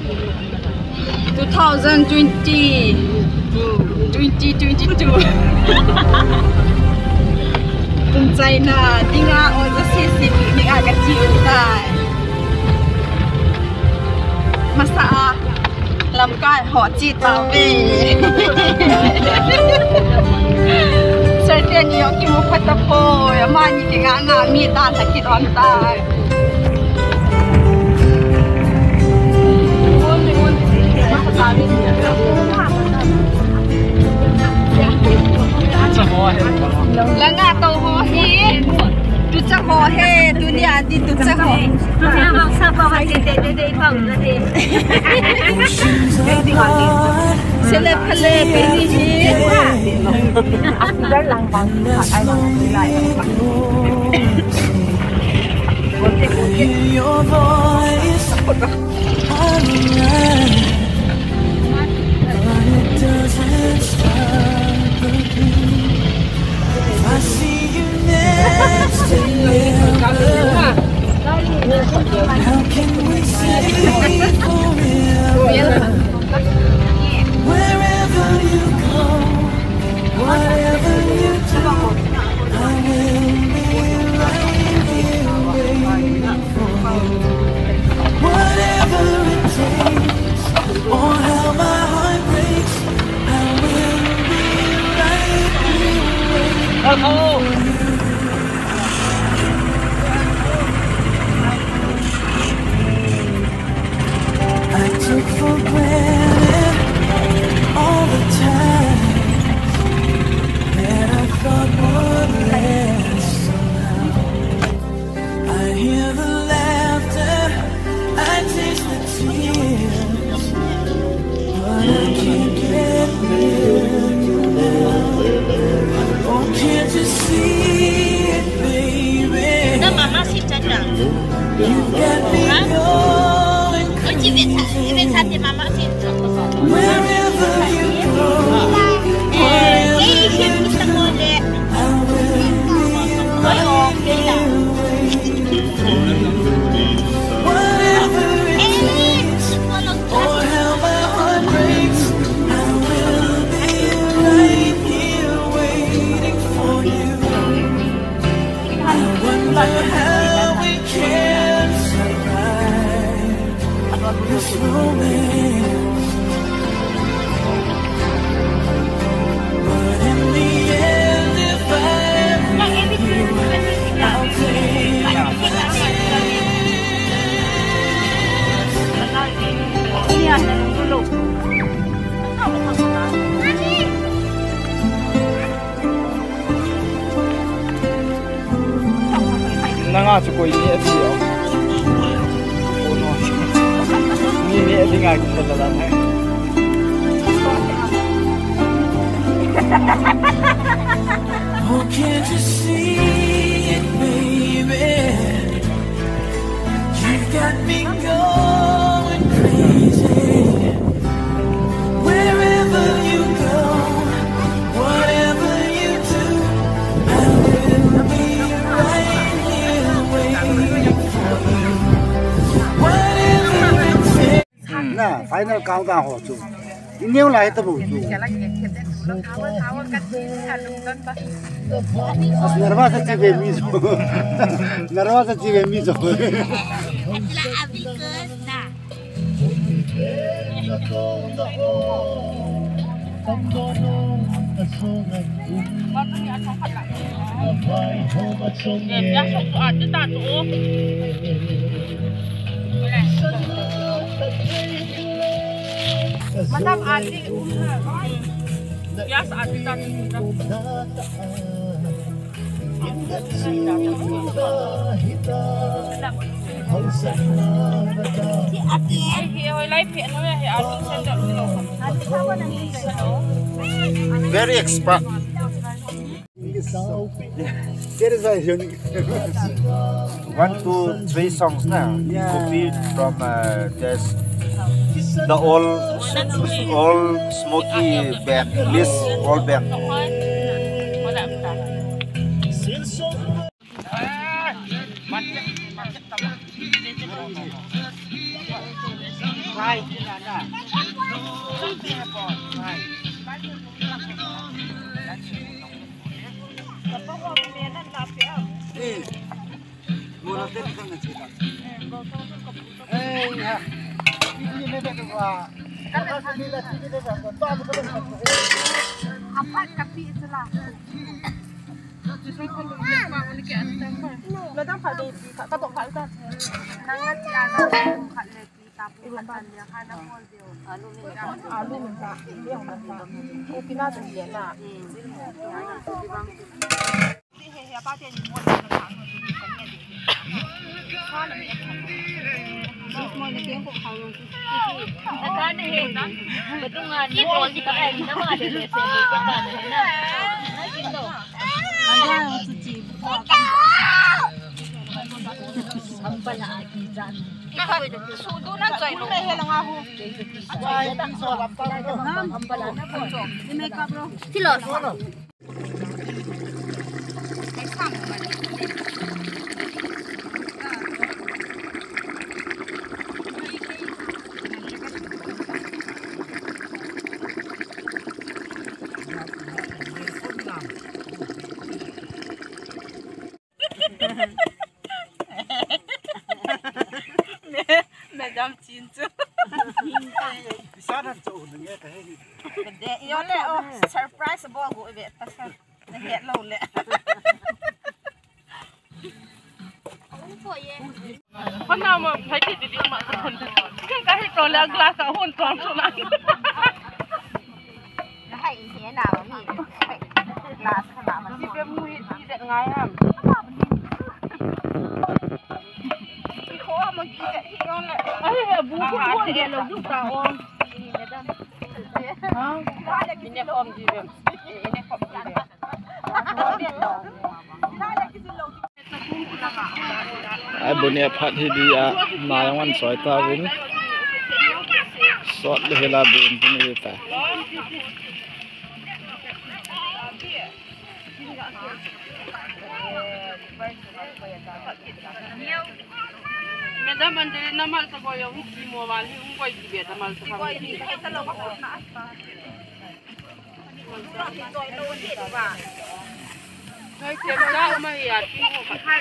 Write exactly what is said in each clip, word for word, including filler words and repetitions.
twenty twenty twenty twenty-two ภูมิใจนะที่งาออนจะสี่สิบนี่อาจจะจีนได้มาสะอาดลำก้ายหอจีตาเว่เสด็จนี่ยกิมุขตะโพยมานี่ที่งางามีตาตะกิดอ่อนตายแล้วงาโตโฮฮีตุจะโฮเฮตุเนี่ยดิตุจะโฮเนี่ยบางสับบางเด็ดเด็ดเด็ดฟังนะเด็ดเสเลพเลเป็นนี่ฮีได้ลังบังไอ้ลังไม่ได้คนเด็กคนเด็กคนก็ I see you next to me. How can we say forever? Wherever you go, whatever you do, I will be right here waiting for you. Whatever it takes, or how my heart breaks, I will be right here waiting for you. I took for granted all the time that I thought would last somehow. I hear the laughter, I taste the tears, but I can't get near you now. Oh, can't you see it, baby? You got me going crazy. Wherever you go, wherever you do, I will be right here waiting for you. Whatever it takes, or how my heart breaks, I will be right here waiting for you. I wonder how we can survive this romance, but in the end, if I'm with you, I'll take a Nanga su koi ni ati yo. Ni ni ati ngai ku dalam hai. Oh, can't you see it, baby? You've got me going crazy. Wherever you go, whatever you do, I will be right here waiting for you. Whatever it takes. Nè, final countdown họ chụp. Nếu lại tao bù chụp. Nervosa ci ve miso. Nervosa ci ve miso. Madam adik biasa adik tadi Very expert. One, two, three songs now. Yeah. Copied from uh, this the old old Smoky band, list old band. Eh, murah tadi kan nggak cerita. Eh, ya. Ini bebek tu ah. Kalau sini dah sini dah tak apa pun tak. Apa kapi itulah. Justru kalau dia mau ni kan tempat. Ladang pada tak tak tak tak. Nangan si anak kat lagi tapi bukan dia kan apa dia. Alu ni alu minta. Dia minta. Kopi nak dia nak. Hehehe, apa dia ni mau nak nak ni kan ni. Kan ni. Semua ni yang kau kalau Nakan ni betul ngan ni bol di kan nama ada rese kan na. Na gitu. Ada cuci. Sampal na kijan. Sudo na joy no. May lang ako. Ay, piso lapang ko. Sampal na po. Ni make up bro. Silos. Ay sam man. Madam Cincu. Di sana jauh dengar teh. Gede. Iyo le oh surprise bo go ibe pasal nahiya lo le. Kon na mo phai ti di ma sa kon. Kan ka hi pro la glass ka hon trom so na. Na hai hiya na ma mi. Glass ka na ma. Ti be mu hi ti de ngai ham. Ay, buku pun dia lalu tahu. Hah? Ini kom dia. Ini kom dia. Ai bunia phat hi dia na yang wan soi ta win. Sot le hela bun ni ta. Medam bandiri namal sa koyo hindi mo wali ung koy gibe namal sa koy ni Kita lo ko na asta. Joy lo ni ba. Ay kemsa umaya tingo patay.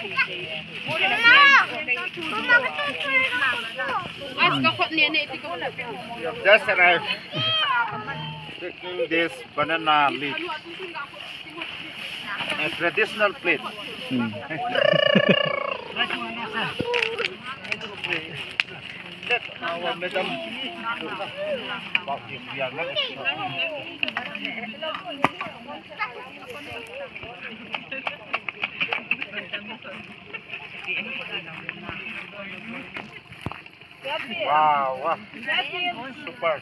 As ka khot ni ni ti ko na. Just arrived. Taking this banana leaf. A traditional plate. Hmm. Let our madam. Wow, wow. Super.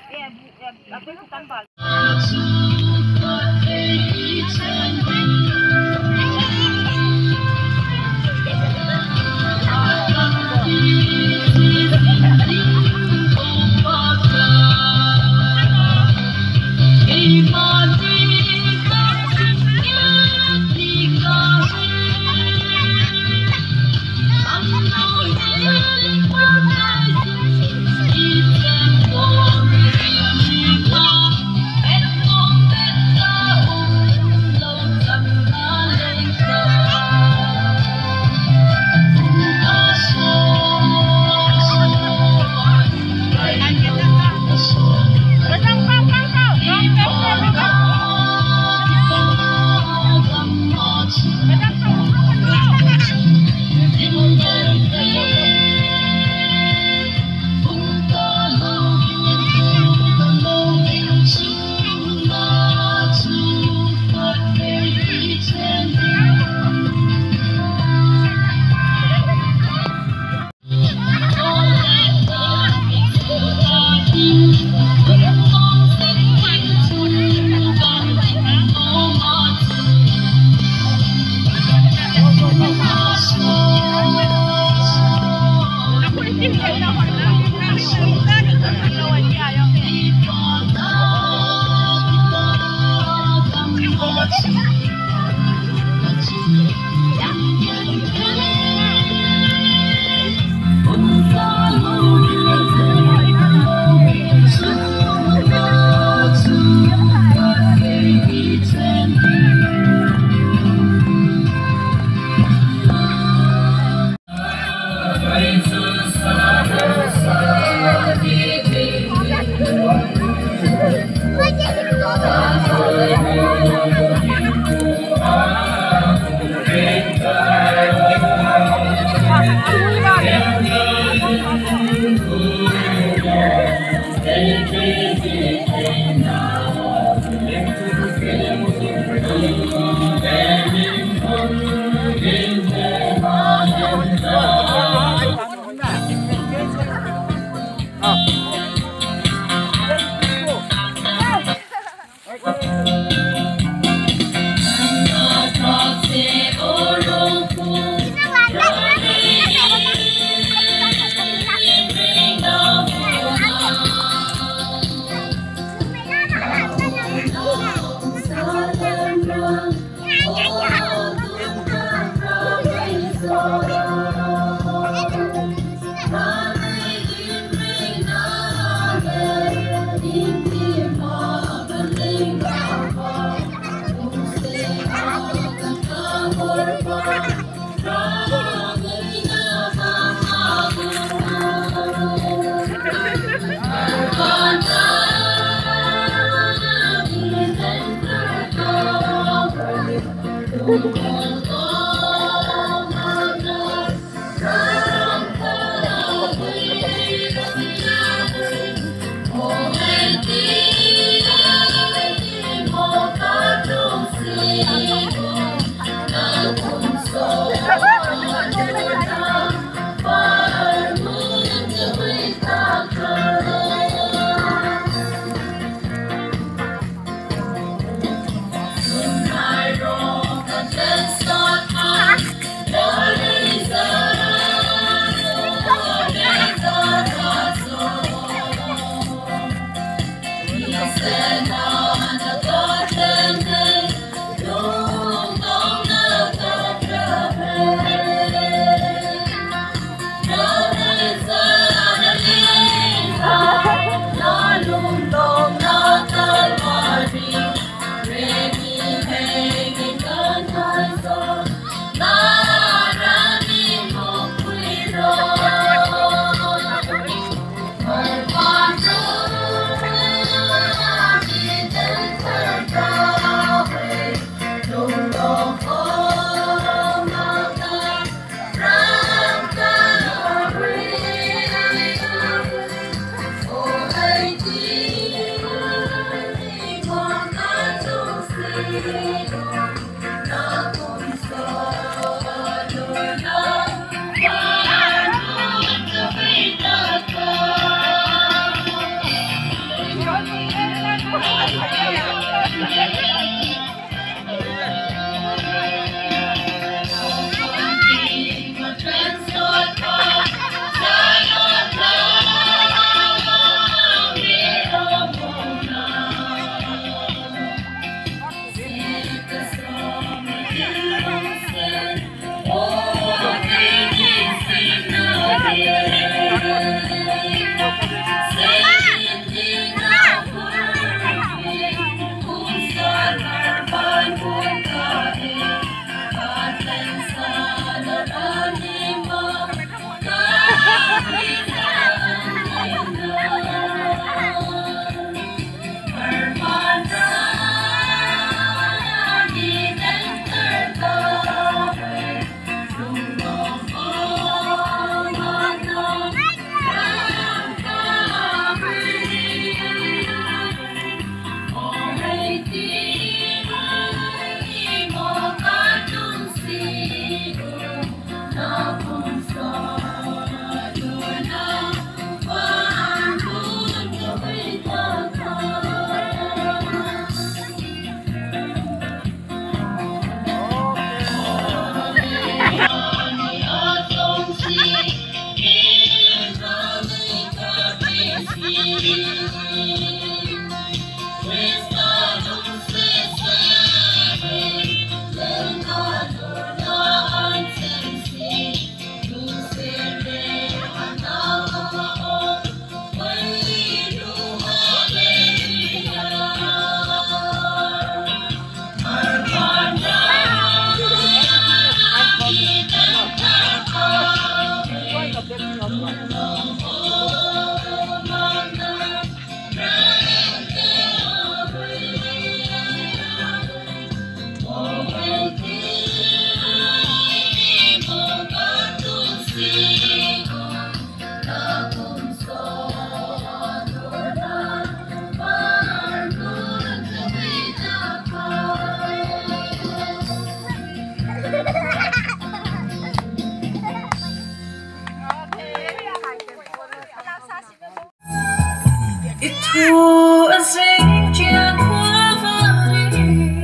Thu sinh chia qua vơi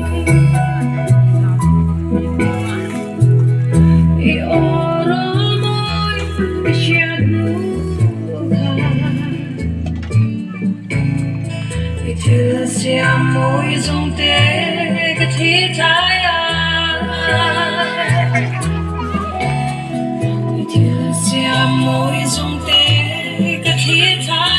i oro môi chia nuga i thư sia môi dung tê cái thi thái i thư sia môi dung tê cái thi thái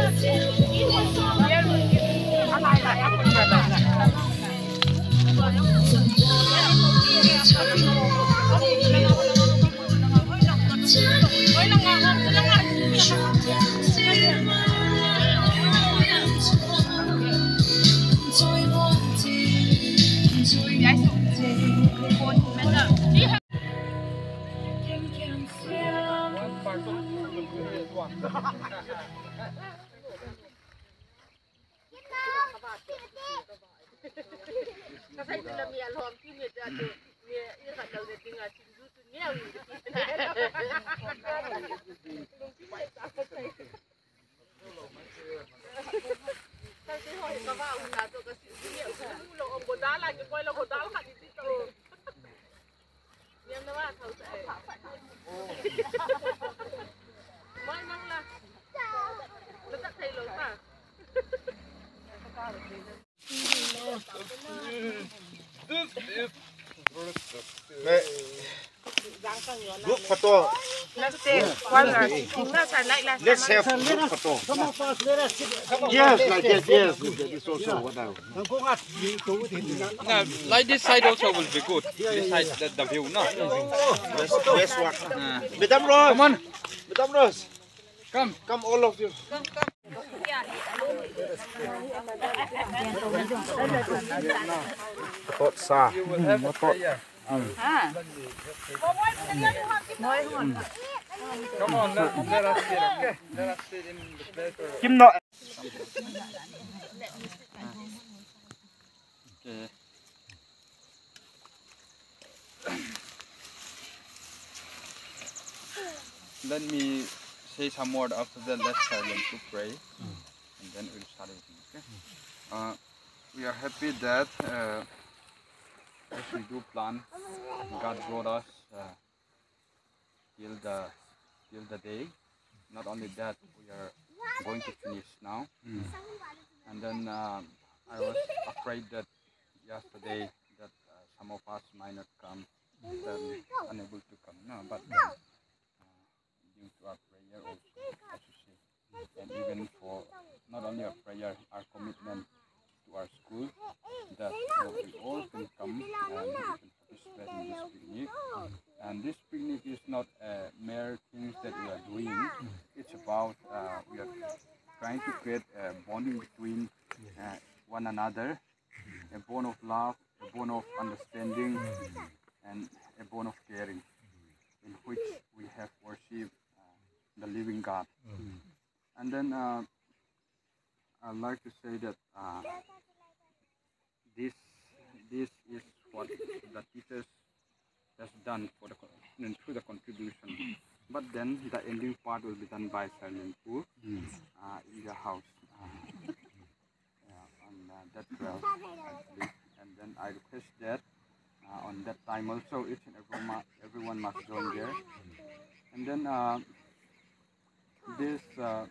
Group photo. Let's take one last. Let's have group photo. Yes, like that. Yes, this also whatever. No, like this side also will be good. This side, the, the view, no? West, west one. Madam Rose. Come on. Madam Rose. Come. Come, all of you. Tốt xa. Nó tốt. Come on, let, let us sit, okay? Let us sit in the place where... Kim nội. Okay. Let me say some word after that. Let's silent to pray, and then we'll start it. Okay. Uh, we are happy that uh, as we do plan, God brought us uh, till the till the day. Not only that, we are going to finish now, mm. and then uh, I was afraid that yesterday that uh, some of us might not come, then unable to come. No, but uh, due to our prayer also, as you see, and even for not only our prayer, our commitment to our school, that uh, we all can come and we can participate in this picnic. And this picnic is not uh, mere things that we are doing. It's about uh, we are trying to create a bonding between uh, one another, a bond of love, a bond of understanding, and a bond of caring, in which we have worshipped uh, the living God. And then uh, I'd like to say that uh, this this is what the teachers has done for the through the contribution. But then the ending part will be done by Silent Pool uh, in the house uh, yeah, on uh, that twelve, actually. And then I request that uh, on that time also each and everyone, everyone must join there. And then uh, this uh,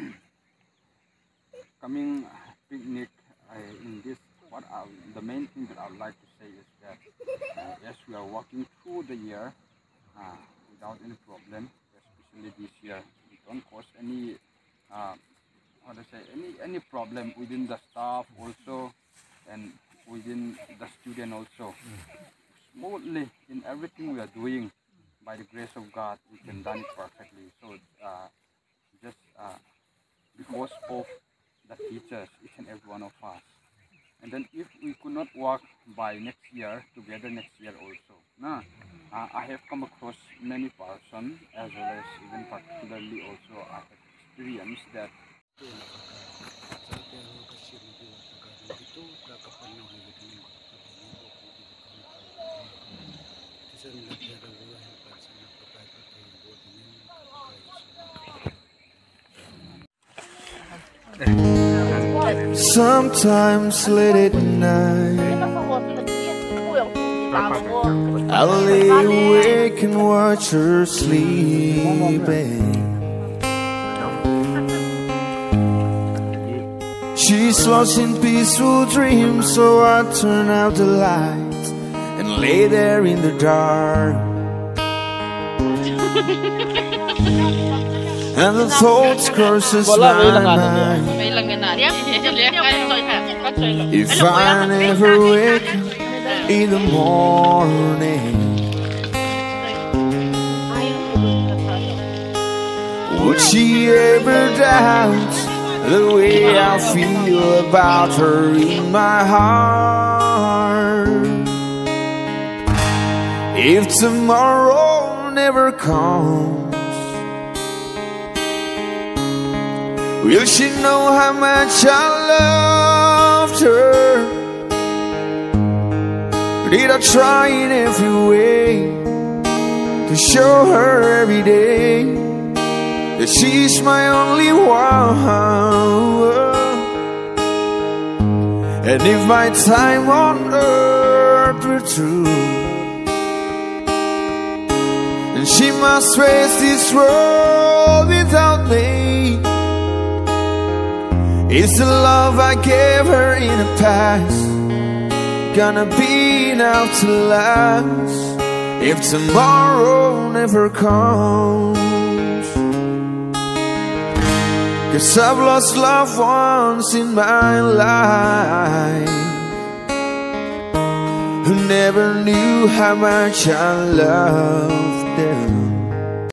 coming picnic uh, in this, what I, the main thing that I would like to say is that uh, as we are walking through the year uh, without any problem, especially this year, we don't cause any, uh, how to say, any any problem within the staff also and within the student also. Smoothly in everything we are doing, by the grace of God, we can done it perfectly. So uh, just uh, because of the teachers, each and every one of us. And then if we could not work by next year, together next year also. Nah, uh, I have come across many persons, as well as even particularly also I have experienced that Sometimes late at night I'll lay awake and watch her sleeping. She's lost in peaceful dreams, so I turn out the lights and lay there in the dark. and the thoughts crosses my mind. May lang yan na. Liyak kayo soy ha. Soy lo. If I never wake up in the morning, would she ever doubt the way I feel about her in my heart? If tomorrow never comes, will she know how much I loved her? Did I try in every way to show her every day that she's my only one? And if my time on earth were true, and she must face this world without me, is the love I gave her in the past gonna be enough to last if tomorrow never comes? 'Cause I've lost loved ones in my life who never knew how much I loved them.